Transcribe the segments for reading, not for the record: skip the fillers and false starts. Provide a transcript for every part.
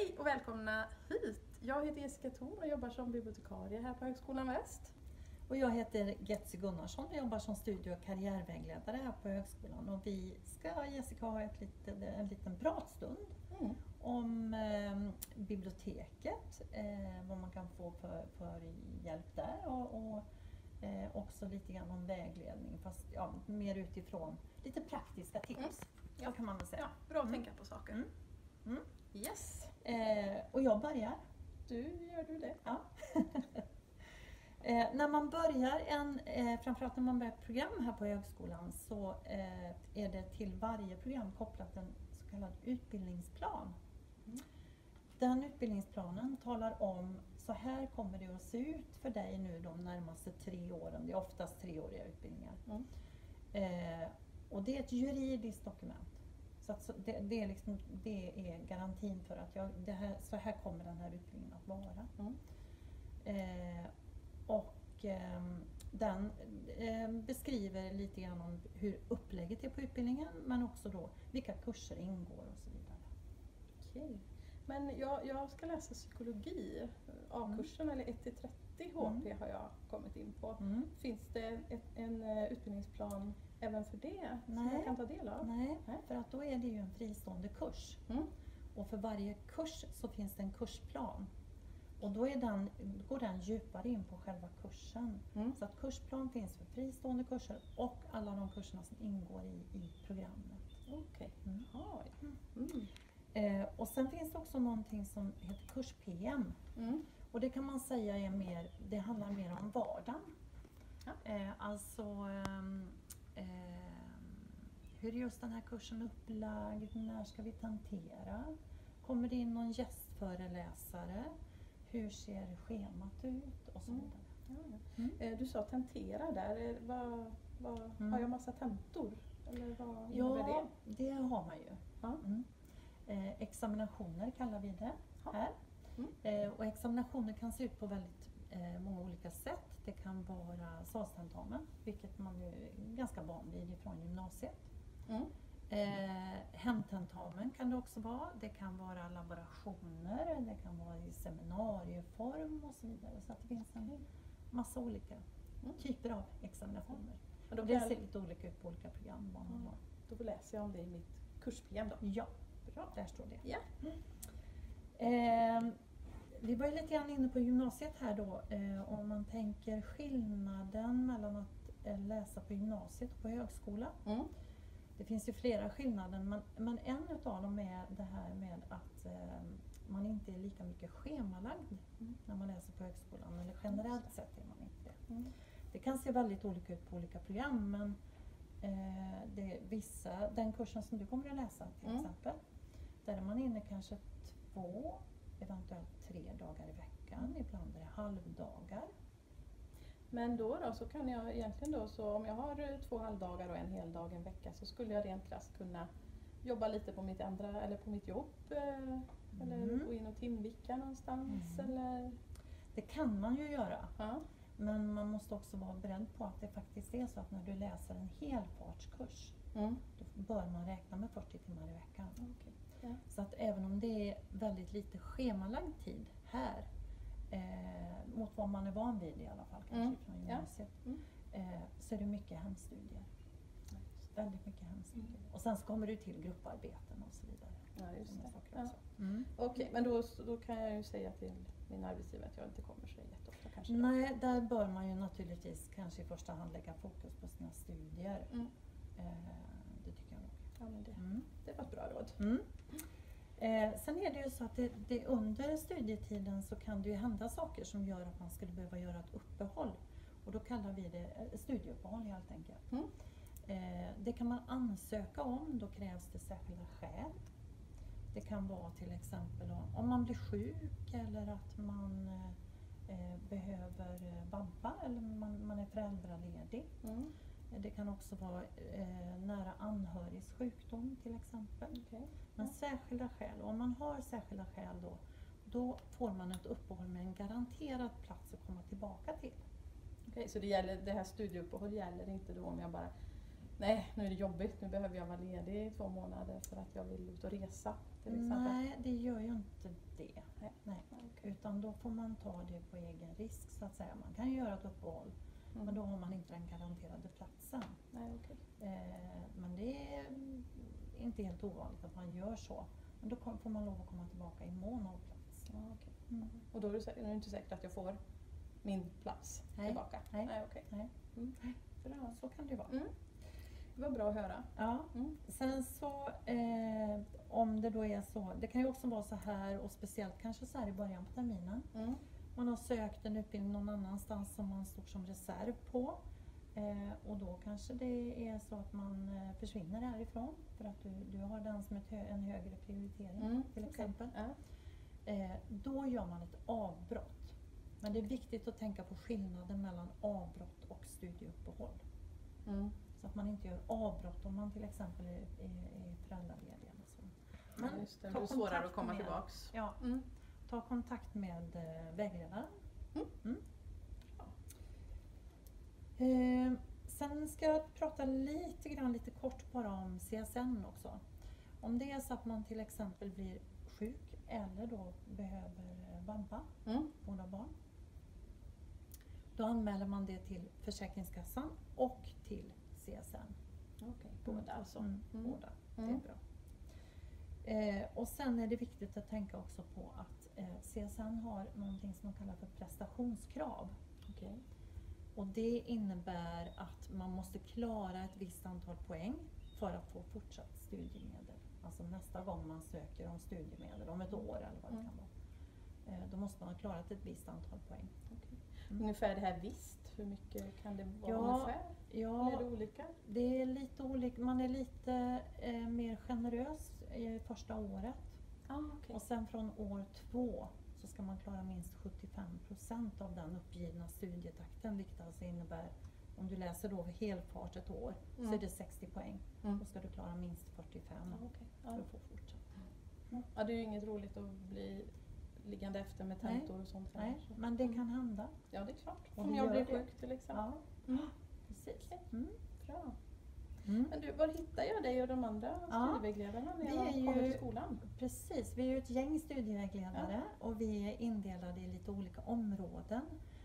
Hej och välkomna hit! Jag heter Jessica Thorn och jobbar som bibliotekarie här på Högskolan Väst. Och jag heter Getzy Gunnarsson och jobbar som studie- och karriärvägledare här på högskolan. Och vi ska, Jessica, ha en liten pratstund om biblioteket, vad man kan få för hjälp där och också lite grann om vägledning, fast mer utifrån lite praktiska tips. Så kan man väl säga. Ja, bra att tänka på saker. Yes. Och jag börjar. Gör du det? Ja. När man börjar framförallt när man börjar program här på högskolan, så är det till varje program kopplat en så kallad utbildningsplan. Den utbildningsplanen talar om, så här kommer det att se ut för dig nu de närmaste 3 åren. Det är oftast 3-åriga utbildningar. Och det är ett juridiskt dokument. Så det är garantin för att så här kommer den här utbildningen att vara. Den beskriver lite grann om hur upplägget är på utbildningen, men också då vilka kurser ingår och så vidare. Okej. Men jag ska läsa psykologi, A-kursen eller 1-30 HP har jag kommit in på. Finns det en utbildningsplan även för det som jag kan ta del av? Nej, för att då är det ju en fristående kurs. Och för varje kurs så finns det en kursplan. Och då går den djupare in på själva kursen. Så att kursplan finns för fristående kurser och alla de kurserna som ingår i programmet. Okej. Och sen finns det också någonting som heter kurs-PM. Och det kan man säga det handlar mer om vardagen. Hur är just den här kursen upplagd? När ska vi tentera? Kommer det in någon gästföreläsare? Hur ser schemat ut? Och så vidare. Du sa tentera där. Har jag massa tentor? Eller vad innebär det har man ju. Examinationer kallar vi det här. Och examinationer kan se ut på väldigt många olika sätt. Det kan vara salstentamen, vilket man är ganska van vid från gymnasiet. Hemtentamen kan det också vara. Det kan vara laborationer, det kan vara i seminarieform och så vidare. Så att det finns en massa olika typer av examinationer. Det ser lite olika ut på olika program. Då läser jag om det i mitt kursprogram då. Ja, bra. Där står det. Ja. Vi var ju lite grann inne på gymnasiet här då. Om man tänker skillnaden mellan att läsa på gymnasiet och på högskola. Det finns ju flera skillnader, men en utav dem är det här med att man inte är lika mycket schemalagd när man läser på högskolan, eller generellt sett är man inte det. Det kan se väldigt olika ut på olika program, men den kursen som du kommer att läsa till exempel, där är man inne kanske 2, eventuellt 3 dagar i veckan, ibland är det halvdagar. Men då så kan jag egentligen då, så om jag har 2 halvdagar och en hel dag en vecka, så skulle jag rent krasst kunna jobba lite på mitt jobb eller gå in och timvicka någonstans eller? Det kan man ju göra. Men man måste också vara beredd på att det faktiskt är så att när du läser en helfartskurs då bör man räkna med 40 timmar i veckan. Så att även om det är väldigt lite schemalagd tid här, mot vad man är van vid i alla fall, kanske från gymnasiet, så är det mycket hemstudier. Väldigt mycket hemstudier. Och sen så kommer du till grupparbeten och så vidare. Ja, just det. Okej, men då kan jag ju säga till min arbetsgivare att jag inte kommer så jätteofta kanske. Nej, där bör man ju naturligtvis kanske i första hand lägga fokus på sina studier. Det tycker jag nog. Ja, men det var ett bra råd. Sen är det ju så att det under studietiden så kan det ju hända saker som gör att man skulle behöva göra ett uppehåll. Och då kallar vi det studieuppehåll helt enkelt. Det kan man ansöka om, då krävs det särskilda skäl. Det kan vara till exempel om man blir sjuk eller att man behöver vabba eller man är föräldraledig. Det kan också vara nära anhörigs sjukdom till exempel. Men särskilda skäl, och om man har särskilda skäl då får man ett uppehåll med en garanterad plats att komma tillbaka till. Så det här studieuppehåll gäller inte då om jag bara nej, nu är det jobbigt, nu behöver jag vara ledig i 2 månader för att jag vill ut och resa till exempel. Nej, det gör ju inte det. Nej. Okay. Utan då får man ta det på egen risk så att säga. Man kan ju göra ett uppehåll, men då har man inte den garanterade platsen. Nej, okay. Men det är inte helt ovanligt att man gör så. Men då får man lov att komma tillbaka i mån av plats. Ja, okay. Och då är det inte säkert att jag får min plats tillbaka? Nej. Okay. Nej. Bra. Så kan det vara. Det var bra att höra. Ja. Sen så om det då är så, det kan ju också vara så här, och speciellt kanske så här i början på terminen. Man har sökt en utbildning någon annanstans som man står som reserv på. Och då kanske det är så att man försvinner härifrån för att du har den som en högre prioritering till exempel. Då gör man ett avbrott. Men det är viktigt att tänka på skillnaden mellan avbrott och studieuppehåll. Så att man inte gör avbrott om man till exempel är föräldraledig. Men just det, det är svårare att komma tillbaks. Ja, ta kontakt med vägledaren. Sen ska jag prata lite kort bara om CSN också. Om det är så att man till exempel blir sjuk eller då behöver vabba, båda barn. Då anmäler man det till Försäkringskassan och till CSN. Okej, båda alltså. Båda, det är bra. Och sen är det viktigt att tänka också på att CSN har någonting som de kallar för prestationskrav. Okay. Och det innebär att man måste klara ett visst antal poäng för att få fortsatt studiemedel. Alltså nästa gång man söker om studiemedel, om ett år eller vad det kan vara. Då måste man ha klarat ett visst antal poäng. Okay. Ungefär det här visst, hur mycket kan det vara ungefär? Ja, eller är det olika? Det är lite olika. Man är lite mer generös i första året. Okay. Och sen från år 2 så ska man klara minst 75% av den uppgivna studietakten, vilket alltså innebär, om du läser då helfart ett år så är det 60 poäng. Då ska du klara minst 45 för att få fortsätta. Ja, det är ju inget roligt att bli liggande efter med tentor och sånt. Nej, men det kan hända. Ja, det är klart. Om jag blir sjuk till exempel. Ja, precis. Okay. Bra. Men du, var hittar jag dig och de andra studievägledarna när jag kommer till skolan? Precis, vi är ju ett gäng studievägledare och vi är indelade i lite olika områden.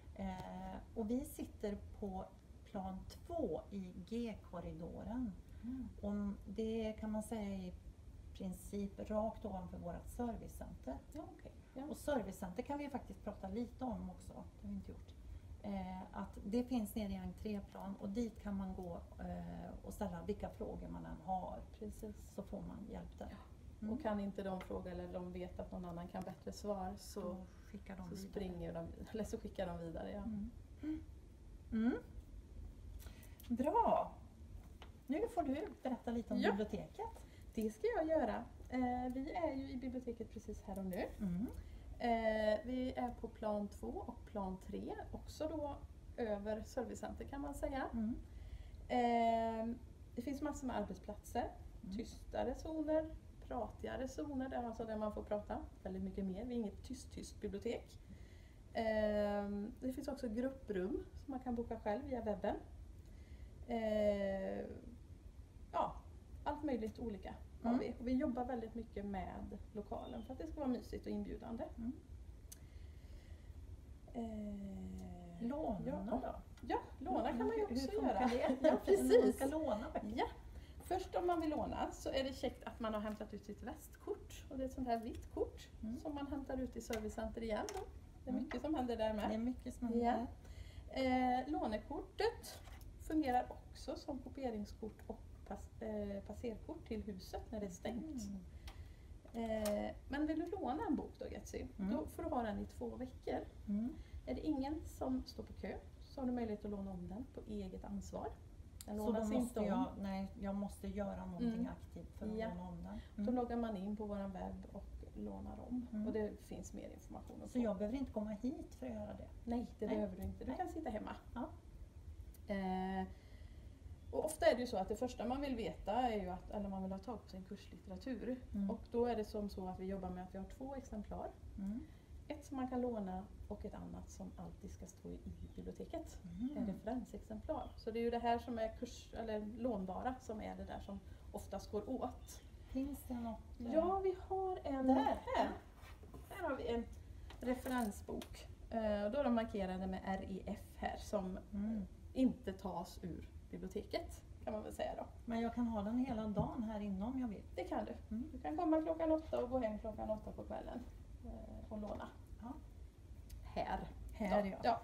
Och vi sitter på plan 2 i G-korridoren. Och det kan man säga i princip rakt ovanför vårt servicecenter. Och servicecenter kan vi faktiskt prata lite om också, det har vi inte gjort. Att det finns nere i entréplan och dit kan man gå och ställa vilka frågor man än har. Precis. Så får man hjälp där. Och kan inte de fråga eller de vet att någon annan kan bättre svar så skickar de vidare. Springer de, eller så skickar de vidare. Ja. Bra! Nu får du berätta lite om biblioteket. Det ska jag göra. Vi är ju i biblioteket precis här och nu. Vi är på plan 2 och plan 3, också då över servicecenter kan man säga. Det finns massor med arbetsplatser, tystare zoner, pratigare zoner, alltså där man får prata väldigt mycket mer. Vi är inget tyst bibliotek. Det finns också grupprum som man kan boka själv via webben. Allt möjligt olika har vi. Och vi jobbar väldigt mycket med lokalen för att det ska vara mysigt och inbjudande. Låna då? Ja, låna kan man ju också göra. Det? Ja, precis. Man ska låna böcker. Ja. Först om man vill låna så är det käckt att man har hämtat ut sitt västkort. Och det är ett sånt här vitt kort som man hämtar ut i servicecenter igen. Då. Det är mycket som händer där med. Det är mycket som händer. Lånekortet fungerar också som kopieringskort och passerkort till huset när det är stängt. Men vill du låna en bok då, Getsy, då får du ha den i 2 veckor. Är det ingen som står på kö så har du möjlighet att låna om den på eget ansvar. Den så då måste jag måste göra någonting aktivt för att låna om den. Då loggar man in på vår webb och lånar om. Och det finns mer information. Så jag behöver inte komma hit för att göra det? Nej, det behöver du inte. Du kan sitta hemma. Och ofta är det ju så att det första man vill veta är ju att, eller man vill ha tag på sin kurslitteratur. Och då är det som så att vi jobbar med att vi har 2 exemplar. ett som man kan låna och ett annat som alltid ska stå i biblioteket. En referensexemplar. Så det är ju det här som är eller lånbara som är det där som oftast går åt. Finns det något? Ja, vi har en här. Här har vi en referensbok. Då är de markerade med REF här som inte tas ur biblioteket, kan man väl säga då. Men jag kan ha den hela dagen här inne om jag vill? Det kan du. Du kan komma klockan 8 och gå hem klockan 8 på kvällen och låna. Ja. Här ja. Ja.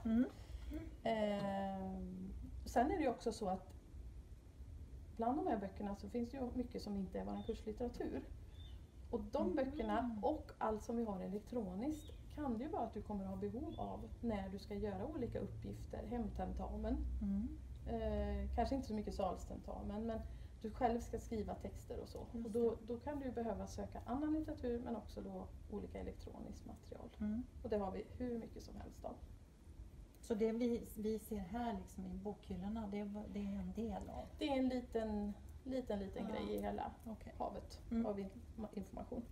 Sen är det ju också så att bland de här böckerna så finns det ju mycket som inte är vår kurslitteratur. Och de böckerna och allt som vi har elektroniskt kan det ju vara att du kommer att ha behov av när du ska göra olika uppgifter, hemtentamen. Kanske inte så mycket salstentamen, men du själv ska skriva texter och så. Och då kan du behöva söka annan litteratur men också då olika elektroniskt material. Och det har vi hur mycket som helst av. Så det vi ser här liksom i bokhyllorna, det är en del av? Det är en liten grej i hela havet av information.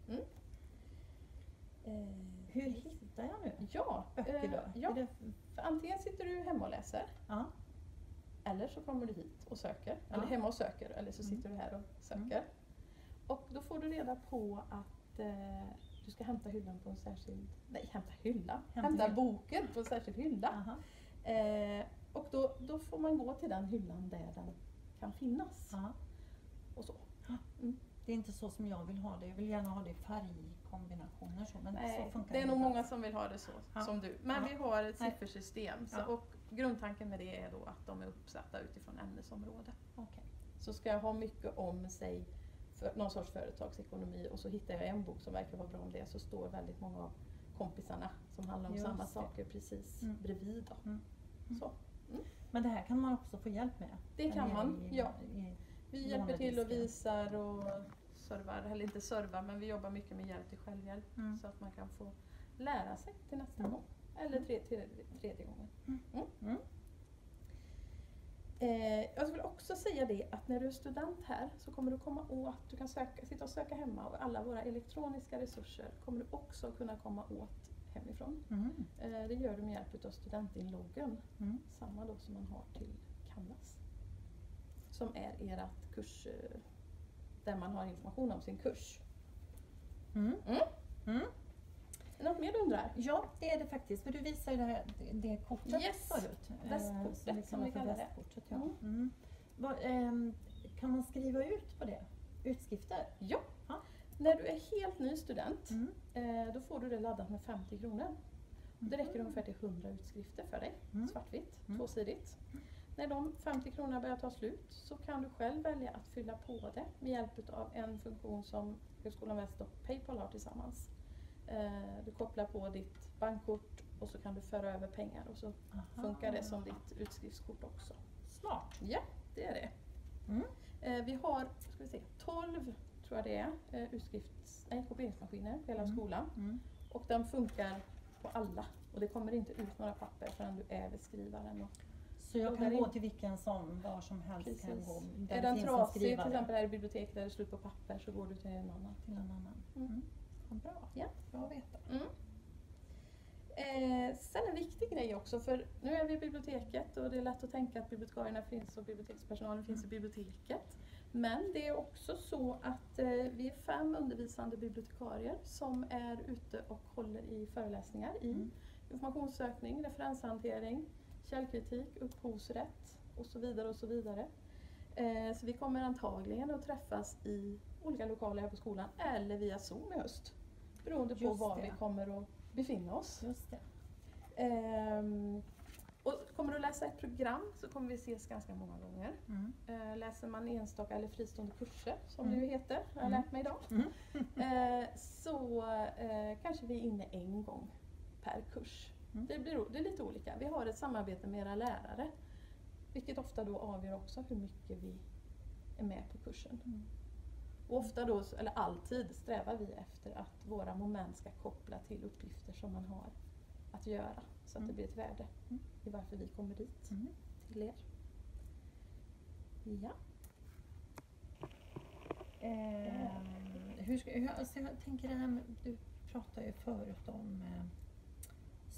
Hur hittar jag nu? Böcker då? Antingen sitter du hemma och läser. Eller så kommer du hit och söker. Eller hemma och söker. Eller så sitter du här och söker. Och då får du reda på att du ska hämta hyllan på en särskild... Nej, hämta boken på en särskild hylla. Och då får man gå till den hyllan där den kan finnas. Och så. Det är inte så som jag vill ha det. Jag vill gärna ha det i färgkombinationer. Men nej, så funkar det är nog många som vill ha det så som du. Men vi har ett siffersystem. Och grundtanken med det är då att de är uppsatta utifrån ämnesområde. Så ska jag ha mycket om sig för någon sorts företagsekonomi och så hittar jag en bok som verkar vara bra om det, så står väldigt många av kompisarna som handlar om samma saker precis bredvid. Så. Men det här kan man också få hjälp med? Det kan man, vi hjälper till och visar och servar, eller inte servar, men vi jobbar mycket med hjälp till självhjälp så att man kan få lära sig till nästa gång. Eller tredje gången. Jag skulle också säga det att när du är student här så kommer du komma åt, du kan sitta och söka hemma och alla våra elektroniska resurser kommer du också kunna komma åt hemifrån. Det gör du med hjälp av studentinloggen. Samma då som man har till Canvas. Som är ert kurs, där man har information om sin kurs. Är det något mer du undrar? Ja, det är det faktiskt. För du visar ju det kortet förut. Västkortet som vi kallar det. Kan man skriva ut på det? Utskrifter? Ja. När du är helt ny student, då får du det laddat med 50 kronor. Det räcker ungefär till 100 utskrifter för dig. Svartvitt, tvåsidigt. När de 50 kronorna börjar ta slut så kan du själv välja att fylla på det med hjälp av en funktion som Högskolan Väst och Paypal har tillsammans. Du kopplar på ditt bankkort och så kan du föra över pengar och så funkar det som ditt utskriftskort också. Smart! Ja, det är det. Vi har 12 tror jag det är, kopieringsmaskiner på hela skolan. Och den funkar på alla. Och det kommer inte ut några papper förrän du är vid skrivaren. Så jag kan gå till vilken som, var som helst kan gå. Är den trasig, till exempel här i biblioteket där det är slut på papper, så går du till en annan. Bra, bra att veta. Sen en viktig grej också, för nu är vi i biblioteket och det är lätt att tänka att bibliotekarierna finns och bibliotekspersonalen finns i biblioteket. Men det är också så att vi är 5 undervisande bibliotekarier som är ute och håller i föreläsningar i informationssökning, referenshantering, källkritik, upphovsrätt och så vidare och så vidare. Så vi kommer antagligen att träffas i olika lokaler här på skolan eller via Zoom i höst. Beroende på var vi kommer att befinna oss. Just det. Och kommer du läsa ett program så kommer vi ses ganska många gånger. Läser man enstaka eller fristående kurser som det ju heter, har jag lärt mig idag. Så kanske vi är inne en gång per kurs. Det är lite olika. Vi har ett samarbete med era lärare. Vilket ofta då avgör också hur mycket vi är med på kursen. Och ofta då, eller alltid, strävar vi efter att våra moment ska koppla till uppgifter som man har att göra. Så att det blir ett värde i varför vi kommer dit till er. Ja. Jag tänker det här med, du pratade ju förut om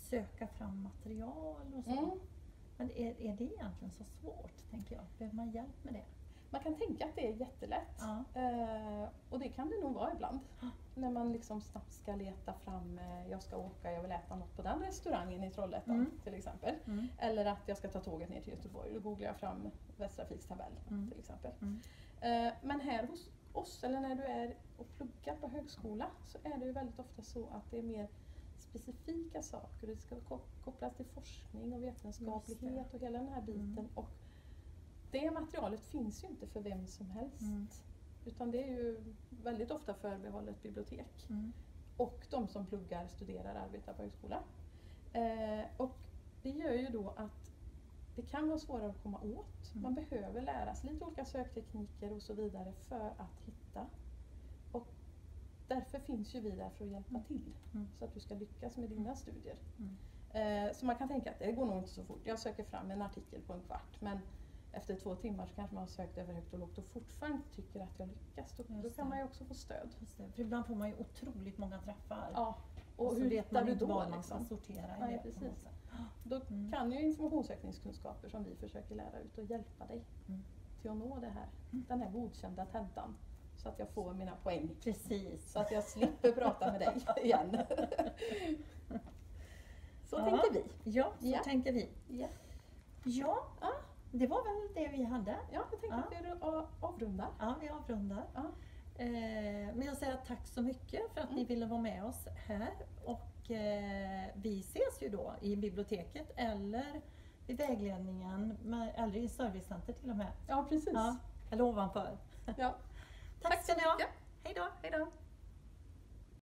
söka fram material och så. Men är det egentligen så svårt, tänker jag? Behöver man hjälp med det? Man kan tänka att det är jättelätt. Och det kan det nog vara ibland. När man liksom snabbt ska leta fram, jag vill äta något på den restaurangen i Trollhättan till exempel. Eller att jag ska ta tåget ner till Göteborg. Då googlar jag fram Västtrafiks tabell till exempel. Men här hos oss, eller när du är och pluggar på högskola, så är det ju väldigt ofta så att det är mer specifika saker. Det ska kopplas till forskning och vetenskaplighet och hela den här biten. Och det materialet finns ju inte för vem som helst. Utan det är ju väldigt ofta förbehållet bibliotek. Och de som pluggar, studerar, arbetar på högskola. Och det gör ju då att det kan vara svårare att komma åt. Man behöver lära sig lite olika söktekniker och så vidare för att hitta. Och därför finns ju vi där för att hjälpa till. Så att du ska lyckas med dina studier. Så man kan tänka att det går nog inte så fort. Jag söker fram en artikel på en kvart. Men efter 2 timmar så kanske man har sökt över högt och lågt och fortfarande tycker att jag lyckas. Då kan man ju också få stöd. För ibland får man ju otroligt många träffar. Ja. Och hur vet man inte vad man ska sortera i det? Precis. Då kan ju informationssökningskunskaper som vi försöker lära ut och hjälpa dig till att nå det här. Den här godkända tentan. Så att jag får mina poäng. Precis. Så att jag slipper prata med dig igen. Så tänker vi. Ja, så tänker vi. Ja. Det var väl det vi hade. Ja, jag tänkte att vi avrundar. Ja, vi avrundar. Men jag säger tack så mycket för att ni ville vara med oss här. Och vi ses ju då i biblioteket eller i vägledningen, eller i servicecenter till och med. Ja, precis. Eller ovanför. Ja. Tack ska ni ha. Hej då.